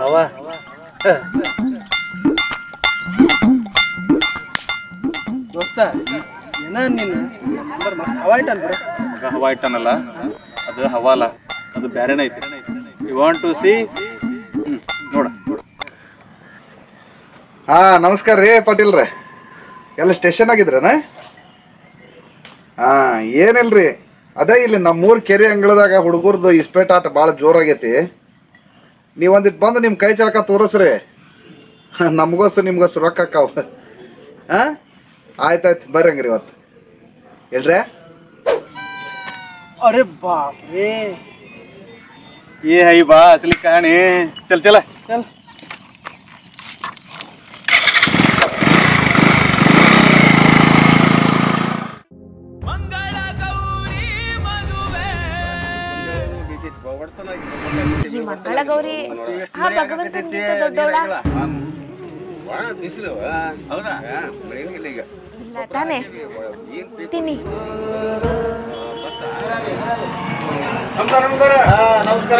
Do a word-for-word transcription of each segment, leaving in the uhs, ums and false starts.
ಹವಾ ದೋಸ್ತ ಏನ ನೀನು ನಂಬರ್ ಮಸ್ತ್ ಹವಾ ಇಟ್ಟನ್ ಬ್ರೋ ಹವಾ ಇಟ್ಟನಲ್ಲ ಅದು ಹವಾಲ ಅದು ಬ್ಯಾರೆನೇ ಐತಿ ಯು ವಾಂಟ್ ಟು ಸಿ ನೋಡ ಹಾ ನಮಸ್ಕಾರ ರೀ ಪಾಟೀಲ್ ರೀ ಎಲ್ಲ ಸ್ಟೇಷನ್ ಆಗಿದ್ರನ ಹಾ ಏನಿಲ್ರಿ ಅದೇ ಇಲ್ಲಿ ನಮ್ಮೂರ್ ಕೆರೆ ಅಂಗಳದಾಗ ಹುಡುಗರ್ದು ಇಸ್ಪೇಟ್ ಆಟ ಭಾಳ ಜೋರಾಗೈತಿ ನೀವೊಂದಿಟ್ಟು ಬಂದು ನಿಮ್ಮ ಕೈ ಚಳಕ ತೋರಿಸ್ರಿ ನಮಗೋಸು ನಿಮ್ಗೋಸು ರೊಕ್ಕ ಅಕ್ಕಾವ ಹಾಂ ಆಯ್ತಾಯ್ತು ಬರ್ರಿ ಹಂಗ್ರಿ ಇವತ್ತು ಹೇಳ್ರಿ अरे बाप रे ये है बा असली कहानी चल चला चल ಮಂಗಳ ಗೌರಿ ಹಾ ಭಗವಂತನ ದೊಡ್ಡೋಳ ಇಲ್ಲ ತಾನೆ ತಿನ್ನಿ ನಮಸ್ಕಾರ ನಮಸ್ಕಾರ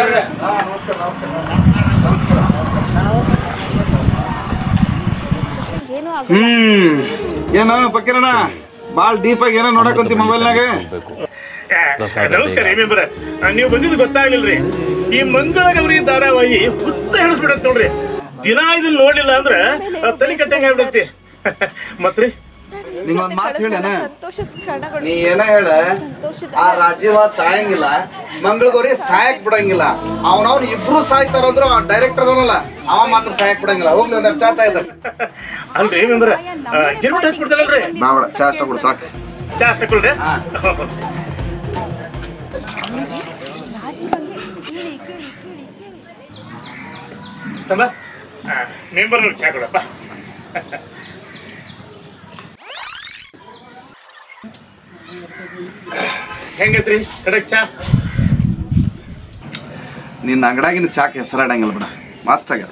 ಏನು ಹ್ಮ್ ಏನ ಪಕ್ಕೀರಣ್ಣ ಭಾಳ ಡೀಪ್ ಆಗಿ ಏನೋ ನೋಡಕಂತಿ ಮೊಬೈಲ್ನಾಗ ನಮಸ್ಕಾರ ಮೆಂಬರ್ ನೀವು ಬಂದಿದ್ದು ಗೊತ್ತಾಗ್ಲಿಲ್ರಿ ಈ ಮಂಗಳ ಗೌರಿ ಧಾರಾವಾಹಿ ಹುಚ್ಚ ಹೇಳಿಸ್ಬಿಡತ್ ನೋಡ್ರಿ ದಿನ ಇದನ್ನ ನೋಡ್ಲಿಲ್ಲ ಅಂದ್ರ ತಲೆ ಕಟ್ಟಂಗ ಆಗ್ಬಿಡತ್ತಿ ಮತ್ರಿ ನಿಂಗೊಂದ್ ಮಾತು ಹೇಳೇನ ನೀ ಏನ ಹೇಳ ಆ ರಾಜೀವ ಸಾಯಂಗಿಲ್ಲ ಮಂಗಳಗೌರಿ ಸಾಯಕ್ ಬಿಡಂಗಿಲ್ಲ ಅವನವ್ನ ಇಬ್ರು ಸಾಯ್ತಾರಂದ್ರ ಡೈರೆಕ್ಟರ್ ಅದನಲ್ಲ ಅವ ಮಾತ್ರ ಸಾಯಕ್ ಬಿಡಂಗಿಲ್ಲ ಹೋಗ್ಲಿ ಒಂದೆರಡು ಚಾತ ಆಯ್ತ ಅಲ್ರಿ ಮೆಂಬರ್ ಗಿರ್ಬಿಟ್ ಹಚ್ಬಿಡ್ತಾರಲ್ರಿ ಬಾವಡ ಚಾ ತಗೊಡು ಸಾಕು ಚಾ ತಗೊಳ್ರಿ ತಮ್ಮ ಮೆಂಬರ್ ಚಾ ಕೊಡಪ್ಪ ಹೆಂಗೈತ್ರಿ ಕಡಕ್ ಚಾ ನಿನ್ನ ಅಂಗಡಾಗಿನ ಚಾಕ್ ಹೆಸರಾಡಂಗಿಲ್ಲ ಬಿಡ ಮಸ್ತ್ ಆಗ್ಯದ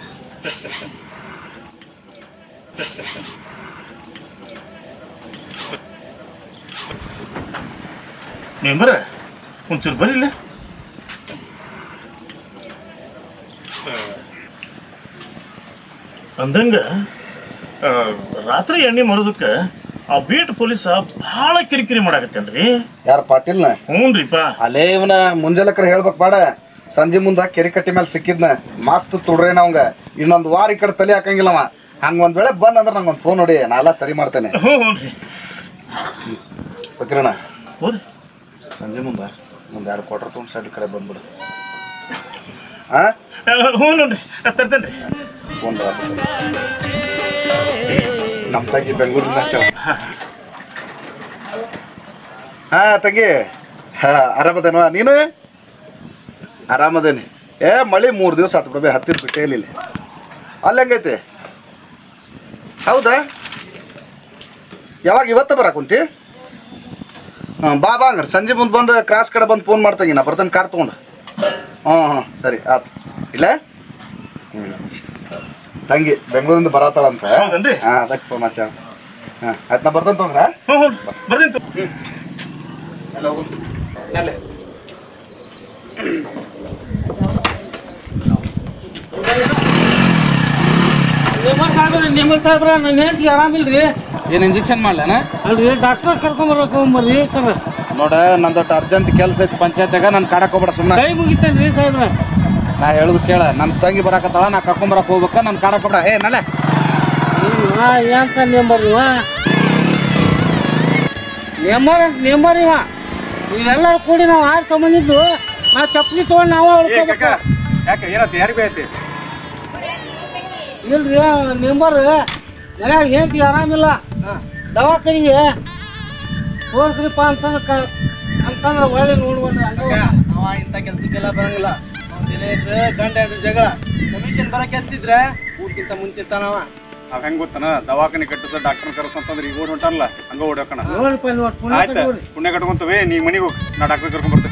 ಮೆಂಬರ್ ಒಂಚೂರು ಬರಿಲ್ಲ ಅಂದಂಗ ರಾತ್ರಿ ಎಣ್ಣೆ ಮರೋದಕ್ಕ ಆ ಬೀಟ್ ಪೊಲೀಸ ಬಹಳ ಕಿರಿಕಿರಿ ಮಾಡಾಕತ್ತೇನ್ರಿ ಯಾರ ಪಾಟೀಲ್ನ ಹ್ಞೂನ್ರಿಪ್ಪ ಅಲ್ಲೇ ಇವನ ಮುಂಜಾಲಕ್ರ ಹೇಳ್ಬೇಕ್ ಬೇಡ ಸಂಜೆ ಮುಂದ ಕೆರೆ ಕಟ್ಟಿ ಮೇಲೆ ಸಿಕ್ಕಿದ್ನ ಮಸ್ತ್ ತುಡ್ರೇನ ಅವಂಗ ಇನ್ನೊಂದು ವಾರ ಈ ಕಡೆ ತಲೆ ಹಾಕಂಗಿಲ್ಲವ ಹಂಗ ಒಂದ್ ವೇಳೆ ಬಂದ್ ಅಂದ್ರೆ ನಂಗೊಂದು ಫೋನ್ ನೋಡಿ ನಾನೆಲ್ಲ ಸರಿ ಮಾಡ್ತೇನೆ ಹ್ಞೂ ಹ್ಞೂನ್ರಿ ಬಕ್ರಣ್ಣ ಹೋರಿ ಸಂಜೆ ಮುಂದ ಮುಂದೆ ಎರಡು ಕ್ವಾರ್ಟರ್ ತೊಗೊಂಡು ಸೈಡ್ ಕಡೆ ಬಂದ್ಬಿಡು ಹಾ ಹ್ಞೂ ನೋಡ್ರಿ ತರ್ತೇನ್ರಿ ಫೋನ್ ನಮ್ಮ ತಂಗಿ ಬೆಂಗಳೂರಿಂದ ಹಚ್ಚ ಹಾ ತಂಗಿ ಹಾ ಆರಾಮದೇನವ ನೀನು ಆರಾಮದೇನಿ ಏ ಮಳೆ ಮೂರು ದಿವಸ ಆತು ಬಿಡ್ಬೇ ಹತ್ತಿರ ಬಿಟ್ಟೇ ಇಲ್ಲ ಅಲ್ಲಿ ಹೆಂಗೈತಿ ಹೌದಾ ಯಾವಾಗ ಇವತ್ತ ಬರಾಕುಂತಿ ಹಾಂ ಬಾ ಬಾ ಹಂಗಾರೆ ಸಂಜೆ ಮುಂದೆ ಬಂದು ಕ್ರಾಸ್ ಕಡೆ ಬಂದು ಫೋನ್ ಮಾಡ್ತಂಗಿ ನಾ ಬರ್ತಾನೆ ಕಾರ್ ತೊಗೊಂಡು ಹಾಂ ಹಾಂ ಸರಿ ಆಯ್ತು ಇಲ್ಲ ಹ್ಞೂ ತಂಗಿ ಬೆಂಗಳೂರಿಂದ ಬರತ್ತಾಳಂತ ಹೌದನ್ರಿ? ಹಾಂ ಅದಕ್ಕೆ ಫೋನ್ ಹಚ್ಚ ಹಾಂ ಆಯ್ತು ನಾ ಬರ್ತಾನೆ ತೊಗೊಂಡ್ರ ಹ್ಞೂ ಹ್ಞೂ ಬರ್ತೀನಿ ಹ್ಞೂ ಎಲ್ಲ ಹೋಗು ಅಲ್ಲೇ ನಿಮ್ಮಲ್ ಸಾಹೇಬ್ರ ನನ್ನ ಹೆಂಡತಿ ಆರಾಮಿಲ್ರಿ ಏನು ಇಂಜೆಕ್ಷನ್ ಮಾಡ್ಲೇನ ಅಲ್ರಿ ಡಾಕ್ಟರ್ ಕರ್ಕೊಂಬರ್ಬೇಕು ಬರ್ರಿ ಸರ್ ನೋಡ ನಂದೊಟ್ಟು ಅರ್ಜೆಂಟ್ ಕೆಲಸ ಐತಿ ಪಂಚಾಯತ್ಯಾಗ ನಾನು ಕಾಡಕ್ಕೆ ಹೋಗ್ಬೇಡ ಸುಮ್ಮನೆ ಕೈ ಮುಗಿತೇನ್ರಿ ಸಾಹೇಬ್ರ ನಾ ಹೇಳುದು ಕೇಳ ನನ್ನ ತಂಗಿ ಬರಾಕತ್ತಾಳ ನಾ ಕರ್ಕೊಂಬರಕ್ಕೆ ಹೋಗ್ಬೇಕ ನಾನು ಕಾಡಕ್ಕೆ ಹೋಗ್ಬೇಡ ಏ ನಲೆ ಎಂತ ನೆಂಬರ್ ಇವ ನೆಂಬರ್ ಅಂತ ನೆಂಬರ್ ಇವ ಇವೆಲ್ಲರೂ ಕೂಡಿ ನಾವು ಹಾಕಿ ತಗೊಂಡಿದ್ದು ನಾವು ಚಪ್ಪಲಿ ತೊಗೊಂಡು ನಾವು ಹೊಡ್ಕೋಬೇಕು ಯಾಕೆ ಏನತ್ತೆ ಯಾರಿಗೆ ಐತಿ ಇಲ್ರಿ ನೆಂಬರ್ ಮನ್ಯಾಗ ಹೆಂಡತಿ ಆರಾಮಿಲ್ಲ ದವಾಖಾನಿಗೆ ಹೋಗ್ರಿಪ್ಪ ಅಂತಂದ್ರೆ ಕ ಅಂತಂದ್ರೆ ಒಳ್ಳೆ ನೋಡ್ಕೊಂಡ್ರೆ ಅವ ಇಂಥ ಕೆಲ್ಸಕ್ಕೆಲ್ಲ ಬರಂಗಿಲ್ಲ ದಿನ ಇದ್ರೆ ಗಂಟೆ ಜಗಳ ಕಮಿಷನ್ ಬರೋ ಕೆಲ್ಸ ಇದ್ರೆ ಊಟಕ್ಕಿಂತ ಮುಂಚೆ ತಾನವ ನಾವ್ ಹೆಂಗ್ ಗೊತ್ತನ ದವಾಖಾನೆ ಕಟ್ಟಿಸ ಡಾಕ್ಟರ್ ಕರ್ಸು ಅಂತಂದ್ರೆ ಈಗ ಓಡ್ ಹೊಂಟಾರಲ್ಲ ಹಂಗ ಓಡೋಕಣ ನೋಡ್ರಿಪ್ಪ ನೋಡಿ ಪುಣ್ಯ ಆಯ್ತು ಕಟ್ಕೊಡ್ರಿ. ಪುಣ್ಯ ಕಟ್ಕೊಂತವೆ ನೀ ಮನಿಗೆ ಹೋಗಿ ನಾ ಡಾಕ್ಟರ್ ಕರ್ಕೊಂಡ್ ಬರ್ತೇನೆ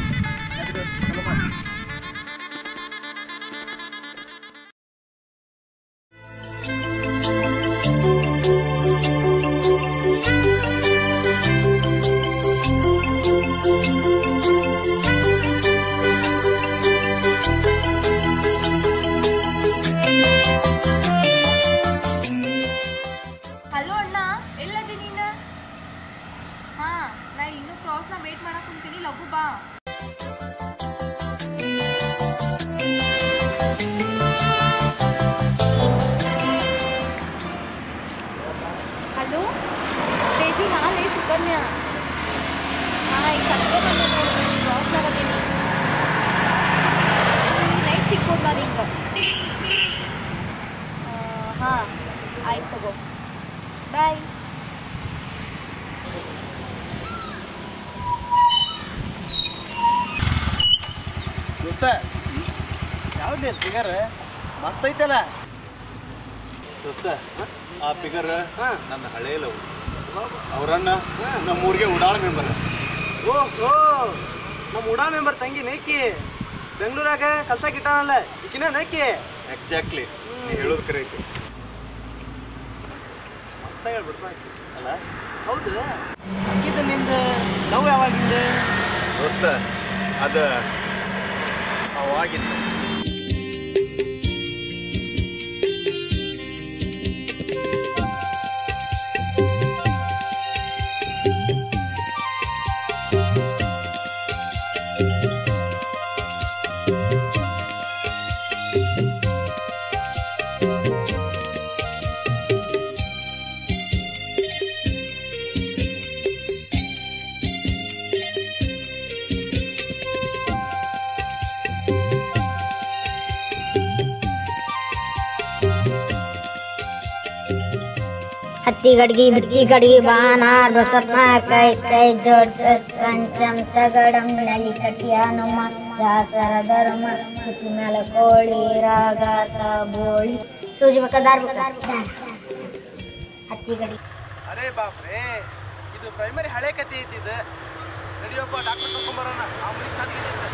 ಆಯ್ತು ತಗೋ ಬಾಯ್. ದೋಸ್ತ ಯಾವ್ದು ಫಿಗರ್ ಮಸ್ತ್ ಐತಲ್ಲ ದೋಸ್ತ ಆ ಫಿಗರ್ ನನ್ನ ಹಳೆಯ ಲವ್ ಅವರನ್ನ ನಮ್ಮ ಊರಿಗೆ ಉಡಾಳ ಮೆಂಬರ್. ಓ ಓ ನಮ್ಮ ಉಡಾ ಮೆಂಬರ್ ತಂಗಿ ನೈಕಿ ಬೆಂಗಳೂರಾಗ ಕಲ್ಸಕ್ಕೆ ಇಟ್ಟಾನಲ್ಲ ಈಕಿನ ನೈಕಿ. ಎಕ್ಸಾಕ್ಟ್ಲಿ ನೀ ಹೇಳೋದು ಕರೆ ಐತಿ. ಮಸ್ತ ಹೇಳ್ಬಿಡ್ತಾ ಅಲ್ಲ. ಹೌದು ಅಕ್ಕಿದ ನಿಂದು ಲವ್ ಯಾವಾಗಿಂದ ದೋಸ್ತ ಅದ ಅವಾಗಿತ್ತು. हत्ती गड़गी बिट्टी गड़गी बानार बसपना कई कई जोड़ कंचम तगड़म लली कटिया नुम दासर धर्म कुची मेल कोड़ी रागात बोली सूजी बकदार बकदार हत्ती गड़गी. ಅರೇ ಬಾಪ್ರೇ ಇದು ಪ್ರೈಮರಿ ಹಳೆ ಕತೆ ಐತಿ. ಇದು ನಡಿಯಪ್ಪ ಡಾಕ್ಟರ್ ತಗೊಂಬರೋಣ. ಆ ಮುಗಿಗೆ ಸಾಧಿಗೆ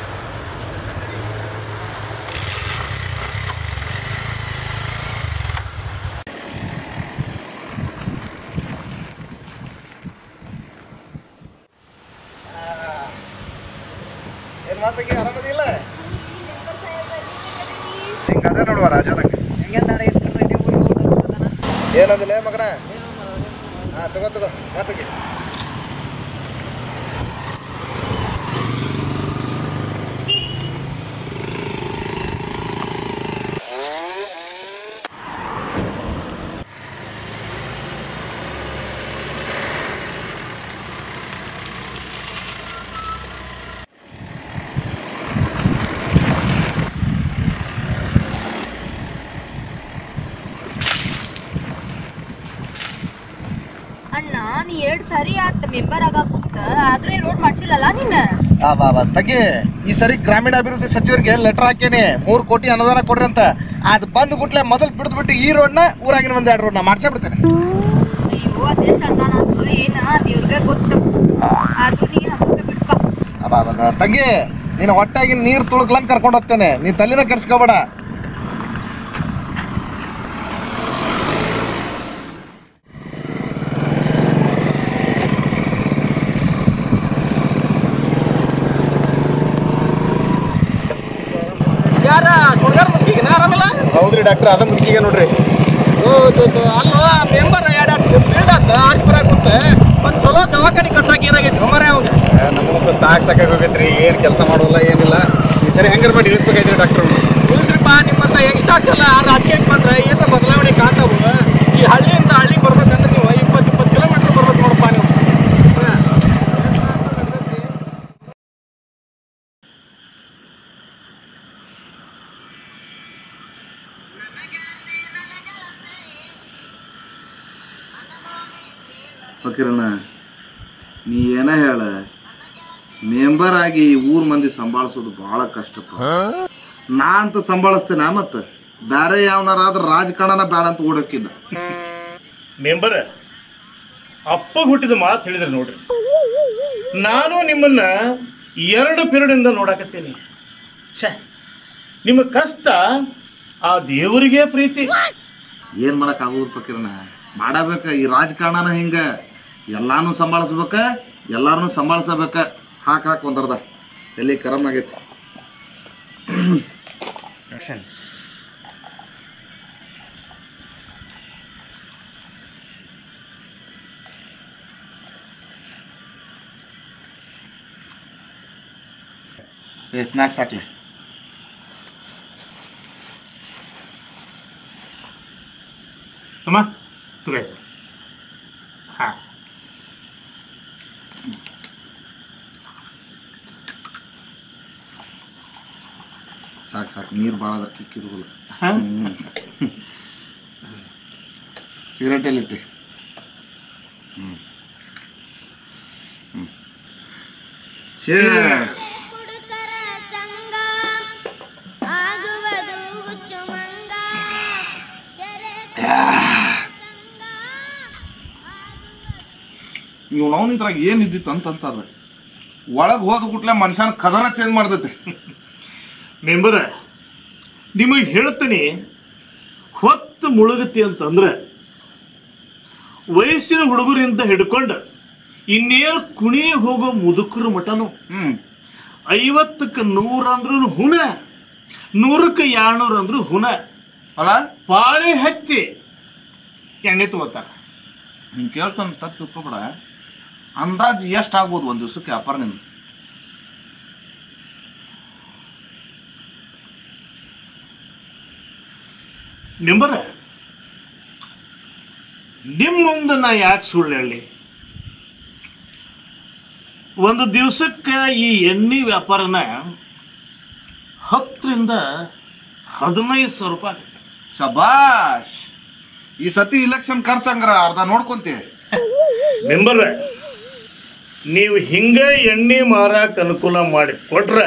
ಏನ್ ಮಾತಾಗಿ ಆರಾಮದಿಲ್ಲ? ಹಿಂಗದ ನೋಡುವ ರಾಜನಂಗೆ ಏನಂದಿಲ್ಲ ಮಗನ. ಹಾ ತಗೋ ತಗೋ ಮಾತಾಗಿ. ಅಣ್ಣ ನೀ ಎರಡ್ ಸರಿ ಆತ ಮೆಂಬರ್ ಆಗ ಕೂತ ಆದ್ರೆ ರೋಡ್ ಮಾಡ್ಸಿಲ್ಲಲ್ಲ ನೀನ್. ಬಾಬಾ ತಗಿ ಈ ಸರಿ ಗ್ರಾಮೀಣಾಭಿವೃದ್ಧಿ ಸಚಿವರಿಗೆ ಲೆಟರ್ ಹಾಕೇನಿ ಮೂರು ಕೋಟಿ ಅನುದಾನ ಕೊಡ್ರಿ ಅಂತ. ಅದು ಬಂದು ಗುಟ್ಲೆ ಮೊದಲು ಬಿಡ್ದು ಬಿಟ್ಟು ಈ ರೋಡ್ನ ಊರಾಗಿನ ಒಂದ್ ಎರಡು ರೋಡ್ನ ಮಾಡ್ಸೇ ಬಿಡ್ತೇನೆ. ಅಯ್ಯೋ ಅದೆಷ್ಟು ಅನುದಾನ ಆತು ಏನ ದೇವ್ರಿಗೆ ಗೊತ್ತು. ಆದ್ರೂ ನೀ ಹಬ್ಬಕ್ಕೆ ಬಿಡ್ಪ. ಬಾಬಾ ತಂಗಿ ನೀನು ಹೊಟ್ಟಾಗಿ ನೀರು ತುಳುಕ್ಲಂಗ್ ಕರ್ಕೊಂಡು ಹೋಗ್ತೇನೆ. ನೀನ್ ತಲೆನ ಕೆಡ್ಸ್ಕೊಬೇಡ. ಯಾರ ಹುಡುಗರ ಮುಗಿಗೆ ಆರಾಮಿಲ್ಲ? ಹೌದ್ರಿ ಡಾಕ್ಟರ್, ಅದ ಮುಗಿಗೆ ನೋಡ್ರಿ. ಅಲ್ವ ಮೆಂಬರ್ ಎರಡು ಫೀಲ್ಡ್ ಆತ ಆಸ್ಪತ್ರೆ ಕುಂತ ಒಂದು ಚಲೋ ದವಾಖಾನೆ ಕಟ್ಟಾಕ ಏನಾಗೈತಿ ಮರ ಅವಾಗ ನಮಗಂತೂ ಸಾಕು ಸಾಕಾಗಿ ಹೋಗೈತ್ರಿ. ಏನು ಕೆಲಸ ಮಾಡೋಲ್ಲ ಏನಿಲ್ಲ. ಈ ಸರಿ ಹೆಂಗಾರ ಮಾಡಿ ಇಳಿಸ್ಬೇಕಾಯ್ತ್ರಿ ಡಾಕ್ಟರ್. ಇಲ್ರಿಪ್ಪ ನಿಮ್ಮಂತ ಯಂಗ್ಸ್ಟರ್ಸ್ ಎಲ್ಲ ರಾಜಕೀಯಕ್ಕೆ ಬಂದ್ರೆ ಏನು ಬದಲಾವಣೆ ಕಾಣ್ತಾವು. ಈ ಹಳ್ಳಿಯಿಂದ ಹಳ್ಳಿಗೆ ಬರ್ಬೇಕಂದ್ರೆ ನೀವು ಇಪ್ಪತ್ತು ಇಪ್ಪತ್ತು ಕಿಲೋಮೀಟರ್ ಬರ್ಬೇಕು ನೋಡಪ್ಪ ನೀವು. ಫಕೀರಣ್ಣ ನೀ ಏನ ಹೇಳ, ಮೆಂಬರ್ ಆಗಿ ಈ ಊರ್ ಮಂದಿ ಸಂಭಾಳಿಸೋದು ಬಹಳ ಕಷ್ಟಪ್ಪ. ನಾ ಅಂತ ಸಂಭಾಳಿಸ್ತೇನೆ. ಮತ್ತ ಬೇರೆ ಯಾವನಾರಾದ್ರ ರಾಜಕಾರಣನ ಬೇಡ ಅಂತ ಓಡೋಕಿದ್ದ. ಮೆಂಬರ್ ಅಪ್ಪಗೆ ಹುಟ್ಟಿದ ಮಾತು ಹೇಳಿದ್ರೆ ನೋಡ್ರಿ, ನಾನು ನಿಮ್ಮನ್ನ ಎರಡು ಪಿರಿಯಡಿಂದ ನೋಡಾಕತ್ತೀನಿ. ಛೇ, ನಿಮ್ಮ ಕಷ್ಟ ಆ ದೇವರಿಗೆ ಪ್ರೀತಿ. ಏನ್ ಮಾಡಕ್ ಆಗೋದು ಫಕೀರಣ್ಣ, ಮಾಡಬೇಕ. ಈ ರಾಜಕಾರಣನ ಹಿಂಗ ಎಲ್ಲಾನು ಸಂಭಾಳಿಸ್ಬೇಕ, ಎಲ್ಲಾರನು ಸಂಭಾಳಿಸಬೇಕ. ಹಾಕ್ ಹಾಕ್ ಒಂದರ್ದ ಎಲ್ಲಿ ಕರಮ್ ಆಗೈತಿ. ಸ್ನಾಕ್ಸ್ ಹಾಕ್ಲಿ. ಅಮ್ಮ ತುಗೈ ಹಾ ಸಾಕು ಸಾಕು, ನೀರು ಭಾಳ ಕಿಕ್ಕಿರುವುಲ್ಲ. ಸಿಗರೇಟ್ ಎಲ್ಲಿಟ್ಟಿ? ಹ್ಞೂ ಹ್ಞೂ ಚೀರ್ಸ್. ನೀವು ನಾವು ನಿಂತ್ರಾಗ ಏನು ಇದ್ದಿತ್ತು ಅಂತಂತದ ಒಳಗೆ ಹೋದ ಕೂಡಲೇ ಮನುಷ್ಯನ ಕದರ ಚೇಂಜ್ ಮಾಡ್ತೈತೆ. ಮೆಂಬರ ನಿಮಗೆ ಹೇಳ್ತೀನಿ, ಹೊತ್ತು ಮುಳುಗತಿ ಅಂತಂದ್ರೆ ವಯಸ್ಸಿನ ಹುಡುಗರಿಂದ ಹಿಡ್ಕೊಂಡು ಇನ್ನೇನು ಕುಣಿಯ ಹೋಗೋ ಮುದುಕರು ಮಟನು ಹ್ಮ್ ಐವತ್ತಕ್ಕೆ ನೂರ ಅಂದ್ರೂ ಹುನ, ನೂರಕ್ಕೆ ಎರಡ್ನೂರು ಅಂದ್ರು ಹುನ ಅಲ್ಲ ಪಾಳೆ ಹಚ್ಚಿ ಎಣ್ಣೆ ತಗೋತಾರ. ನೀನು ಕೇಳ್ತಾನೆ ತಪ್ಪು ತಿಳ್ಕೊಬೇಡ. ಅಂದಾಜು ಎಷ್ಟು ಆಗ್ಬೋದು ಒಂದು ದಿವ್ಸಕ್ಕೆ ವ್ಯಾಪಾರ ನಿಮ್ದು? ಮೆಂಬರ ನಿಮ್ಮ ಮುಂದೆ ನಾ ಯಾಕೆ ಸುಳ್ಳು ಹೇಳಿ, ಒಂದು ದಿವಸಕ್ಕೆ ಈ ಎಣ್ಣೆ ವ್ಯಾಪಾರನ ಹತ್ತರಿಂದ ಹದಿನೈದು ಸಾವಿರ ರೂಪಾಯಿ ಆಗುತ್ತೆ. ಶಬಾಷ್. ಈ ಸತಿ ಇಲೆಕ್ಷನ್ ಖರ್ಚಂಗ್ರ ಅರ್ಧ ನೋಡ್ಕೊಂತೀವಿ. ಮೆಂಬರ್ ನೀವು ಹಿಂಗ ಎಣ್ಣೆ ಮಾರಾಕ ಅನುಕೂಲ ಮಾಡಿ ಕೊಟ್ರೆ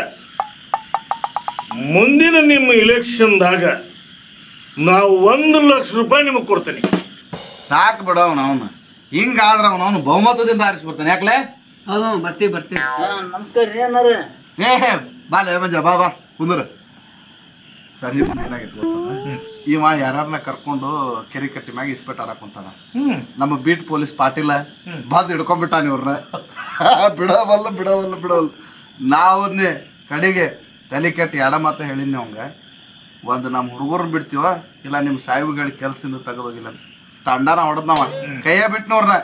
ಮುಂದಿನ ನಿಮ್ಮ ಇಲೆಕ್ಷನ್ದಾಗ ನಾವು ಒಂದು ಲಕ್ಷ ರೂಪಾಯಿ ನಿಮಗೆ ಕೊಡ್ತೀನಿ. ಸಾಕು ಬಿಡ ಅವನು ಅವನು ಹಿಂಗಾದ್ರೆ ಅವನು ಅವನು ಬಹುಮತದಿಂದ ಆರಿಸಿ ಬರ್ತಾನೆ. ಯಾಕಲೆ ಹೌದು ಬರ್ತೀವಿ ಬರ್ತೀವಿ. ನಮಸ್ಕಾರ ರೀ ಅನ್ನಾರ. ಏ ಬಾಲೆ ಮಂಜ ಬಾ ಬಾ ಕುಂದ್ರ. ಸಂಜೆ ಮುಂದೆ ಏನಾಗಿತ್ತು ಗೊತ್ತದ, ಇವ ಯಾರನ್ನ ಕರ್ಕೊಂಡು ಕೆರೆ ಕಟ್ಟಿ ಮ್ಯಾಗ ಇಸ್ಪೆಟ್ ಆಡಕ್ ಕುಂತಾನ. ನಮ್ಮ ಬೀಟ್ ಪೊಲೀಸ್ ಪಾಟೀಲ ಬಂದು ಹಿಡ್ಕೊಂಡ್ಬಿಟ್ಟಾನ ಇವ್ರನ್ನ. ಬಿಡವಲ್ಲ ಬಿಡವಲ್ಲ ಬಿಡವಲ್ಲ ನಾವನ್ನೇ ಕಡೆಗೆ ತಲೆ ಕೆಟ್ಟಿ ಎಡ ಮಾತ ಹೇಳಿನಿ ಅವಂಗ, ಒಂದು ನಮ್ಮ ಹುಡುಗರು ಬಿಡ್ತೀವ ಇಲ್ಲ ನಿಮ್ಮ ಸಾಹಿಬಗಳ ಕೆಲಸದಿಂದ ತೆಗೆದೋಗಿಲ್ಲ ತಂಡನ ಹೊಡೆದ್ ನಾವ ಕೈಯ ಬಿಟ್ಟನವ್ರನ್ನ.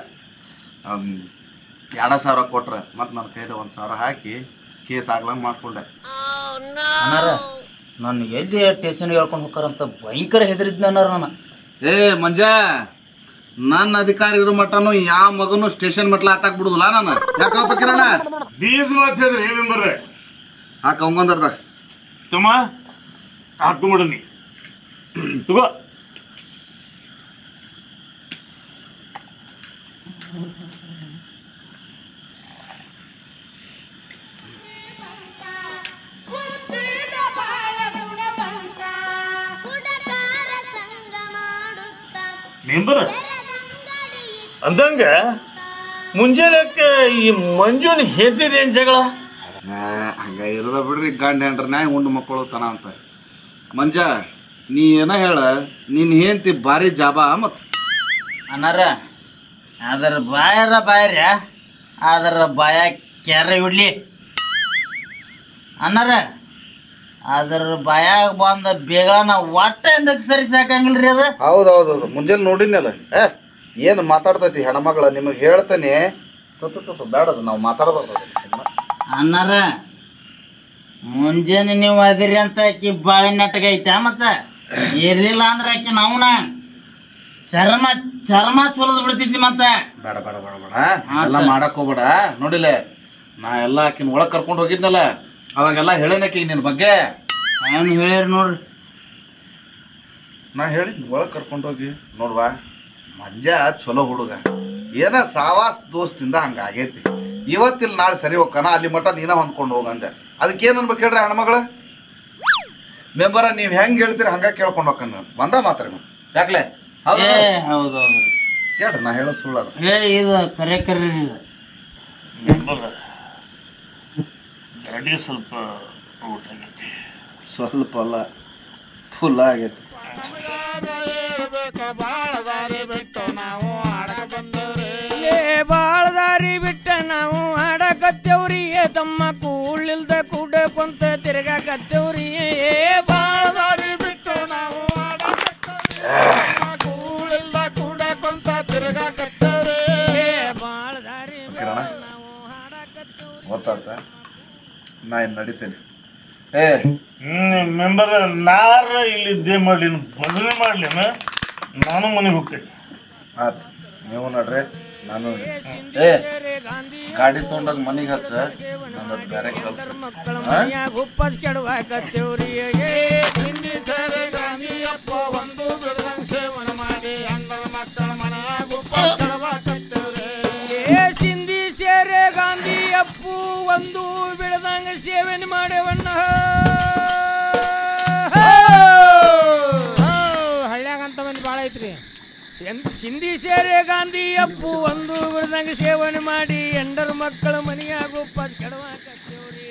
ಎರಡು ಸಾವಿರ ಕೊಟ್ರೆ ಮತ್ತು ನನ್ನ ಕೈಯಲ್ಲಿ ಒಂದು ಸಾವಿರ ಹಾಕಿ ಕೇಸ್ ಆಗ್ಲಂಗೆ ಮಾಡ್ಕೊಂಡೆ. ಅನ್ನಾರ ನಾನು ಎಲ್ಲಿ ಸ್ಟೇಷನ್ಗೆ ಹೇಳ್ಕೊಂಡು ಹೋಗ್ತಾರಂತ ಭಯಂಕರ ಹೆದರಿದ್ನ ಅನ್ನಾರ ನಾನು. ಏ ಮಂಜ, ನನ್ನ ಅಧಿಕಾರ ಇರೋ ಮಟ್ಟನು ಯಾವ ಮಗನು ಸ್ಟೇಷನ್ ಮೆಟ್ಲ ಹತ್ತಾಕ್ ಬಿಡುದಿಲ್ಲ ನಾನು. ಯಾಕಪ್ಪ ಕಿರಣ ಬೀಜ ಮಾತು ಹೇಳಿದ್ರೆ ಏ ಮೆಂಬರ್ ಹಾಕ ಅವಂಗಂದರ್ದ ತಮ್ಮ ಹಾಕೊಂಬಿಡನಿ ತಗೋ. ಮೆಂಬರ್ ಅಂದಂಗ ಮುಂಜಾನೆ ಈ ಮಂಜುನ ಹೆದ್ದಿದೇನು ಜಗಳ? ಹಂಗ ಇರೋದ ಬಿಡ್ರಿ, ಗಂಡ ಹೆಂಡ್ರ ನ್ಯಾಯ ಉಂಡು ಮಕ್ಕಳು ತನ ಅಂತ. ಮಂಜ ನೀ ಏನ ಹೇಳ, ನೀನ್ ಹೆಂಡತಿ ಭಾರಿ ಜಾಬ ಮತ್ ಅನ್ನಾರ ಅದರ ಬಾಯರ ಬಾಯರ್ಯ ಅದರ ಬಾಯ ಕೆರೆ ಇಡ್ಲಿ ಅನ್ನಾರ. ಅದ್ರ ಬಾಯಾಗ ಬಂದ ಬೇಗಳನ್ನ ಒಟ್ಟ ಎಂದಕ್ಕೆ ಸರಿ ಸಾಕಂಗಿಲ್ರಿ ಅದು. ಹೌದೌದು ಮುಂಜಾನೆ ನೋಡಿನಲ್ಲ. ಏ ಏನು ಮಾತಾಡ್ತೈತಿ ಹೆಣ್ಮಗಳ, ನಿಮಗೆ ಹೇಳ್ತೇನೆ ತೊತ್ತು ಬೇಡದು ನಾವು ಮಾತಾಡಬಾರ್ದು. ಅನ್ನಾರ ಮುಂಜಾನೆ ನೀವು ಅದಿರಿ ಅಂತ ಆಕಿ ಬಾಳೆ ನೆಟ್ಟಗ ಐತೆ, ಮತ್ತ ಇರ್ಲಿಲ್ಲ ಅಂದ್ರೆ ಆಕಿ ನಾವ್ನ ಚರ್ಮ ಚರ್ಮ ಸುಲಿದ್ ಬಿಡ್ತಿದ್ವಿ. ಮತ್ತ ಬೇಡ ಬೇಡ ಬೇಡ ಬೇಡ ಎಲ್ಲ ಮಾಡಕ್ ಹೋಗ್ಬೇಡ. ನೋಡಿಲ್ಲ ನಾ ಎಲ್ಲ ಆಕಿನ ಒಳಗೆ ಕರ್ಕೊಂಡು ಹೋಗಿದ್ನಲ್ಲ, ಅವಾಗೆಲ್ಲ ಹೇಳೇನಕಿ ನಿನ್ನ ಬಗ್ಗೆ. ಏನು ಹೇಳಿರಿ ನೋಡ್ರಿ. ನಾ ಹೇಳಿದ್ ಒಳಗೆ ಕರ್ಕೊಂಡು ಹೋಗಿ ನೋಡ್ವಾ, ಮಂಜ ಚಲೋ ಹುಡುಗ, ಏನ ಸಾವಾಸ್ ದೋಸ್ತಿಂದ ಹಂಗ ಆಗೈತಿ. ಇವತ್ತಿಲ್ಲ ನಾಳೆ ಸರಿ ಹೋಗ್ಕನ, ಅಲ್ಲಿ ಮಟ ನೀನ ಹೊಂದ್ಕೊಂಡು ಹೋಗಂದೆ. ಅದಕ್ಕೆ ಏನು ಅನ್ಬೇಕು ಹೇಳ್ರಿ ಹೆಣ್ಮಗಳ? ಮೆಂಬರ ನೀವು ಹೆಂಗೆ ಹೇಳ್ತೀರಿ ಹಂಗ ಕೇಳ್ಕೊಂಡು ಹೋಗ್ಕಂದ ಬಂದ ಮಾತ್ರ ಯಾಕ್ಲೆ? ಏ ಹೌದೌದು ಕೇಳ್ರಿ ನಾ ಹೇಳೋದು ಸುಳ್ಳದ. ಏ ಇದು ಕರೆ ಕರೆ ಇದು ಗಾಡಿ ಸ್ವಲ್ಪ ಊಟ ಆಗೈತಿ. ಸ್ವಲ್ಪ ಅಲ್ಲ ಫುಲ್ ಆಗೈತಿ. ಬಾಳದಾರಿ ಬಿಟ್ಟು ನಾವು ಆಡಕತ್ತೇವ್ರಿ ತಮ್ಮ ಕೂಳಿಲ್ದ ಕೂಡ ಕೊಂತ ತಿರ್ಗಾಕತ್ತೇವ್ರಿ. ಬಾಳದಾರಿ ಬಿಟ್ಟು ನಾವು ಕೂಳಿಲ್ದ ಕೂಡ ಕೊಂತ ತಿರ್ಗಾಕತ್ತೇವ್ರಿ. ಬಾಳದಾರಿ ಗೊತ್ತಾತ ನಾ ಇನ್ನು ನಡಿತೇನೆ. ಏ ಹ್ಮ್ ಮೆಂಬರ್ ನಾರ ಇಲ್ಲಿ ಇದ್ದೇ ಮಾಡ್ಲಿ, ಬದನೆ ಮಾಡ್ಲಿನ ನಾನು ಮನೆಗೆ ಹೋಗ್ತೇನೆ. ಆಯ್ತು ನೀವು ನಡ್ರಿ ನಾನು. ಏ ಗಾಡಿ ತೊಗೊಂಡಾಗ ಮನೆಗೆ ಹಚ್ಚ, ನನ್ನ ಬೇರೆ ಕೆಲಸ. ಉಪ್ಪದ್ ಕೆಡವಾಕತ್ತೇವ್ರಿ. ಹಿಂದಿ ಸರಿ ಗಾಂಧಿಯಪ್ಪ ಒಂದು ಬಿಡದಂಗ್ ಸೇವನೆ ಮಾಡಿ ಹೆಣ್ಣು ಮಕ್ಕಳ ಸಿಂಧಿ ಸೇರೆ ಗಾಂಧಿ ಅಪ್ಪು ಒಂದು ಬಿಡ್ದಂಗ ಸೇವನೆ ಮಾಡಿ ಎಂಡರ ಮಕ್ಕಳ ಮನೆಯಾಗು ಪದ ಕೆಡವಾಕತ್ತೇವ್ರಿ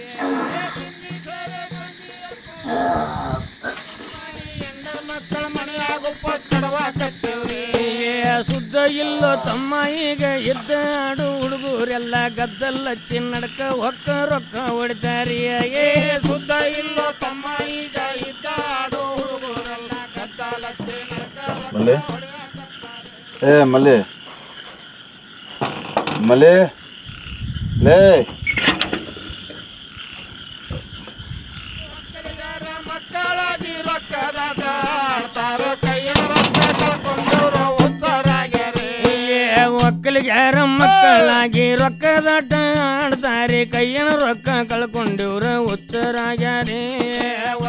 ಎಂಡರ ಮಕ್ಕಳ ಮನೆಯಾಗು ಪದ ಕೆಡವಾಕತ್ತೇವ್ರಿ ಸುದ್ದ ಇಲ್ಲ ತಮ್ಮ ಈಗ ಎದ್ದ ಆಡು ಹುಡುಗರೆಲ್ಲ ಗದ್ದಲ್ಲ ಚಿನ್ನಡಕ ಹೊಕ್ಕ ರೊಕ್ಕ ಹೊಡಿತಾರಿ ಏ ಸುದ್ದ ಇಲ್ಲ ತಮ್ಮ ಈಗ ಇದ್ದ ಆಡು ಹುಡುಗರೆಲ್ಲ ಗದ್ದಲ ಮಲ್ಲಿ ಏ ಮಲ್ಲಿ ಮಲ್ಲಿ ಲೇ ಮಕ್ಕಳಾಗಿ ರೊಕ್ಕದಾಗ ಆಡ್ತಾರ ಕೈಯ ರೊಕ್ಕ ಕಳ್ಕೊಂಡವ್ರು ಉತ್ತರಾಗ್ಯಾರೆ ಒಕ್ಕಲಿಗ್ಯಾರ ಮಕ್ಕಳಾಗಿ ರೊಕ್ಕದಾಟ ಆಡ್ತಾರೆ ಕೈಯನ ರೊಕ್ಕ ಕಳ್ಕೊಂಡವ್ರ ಉತ್ತರಾಗ್ಯಾರೆ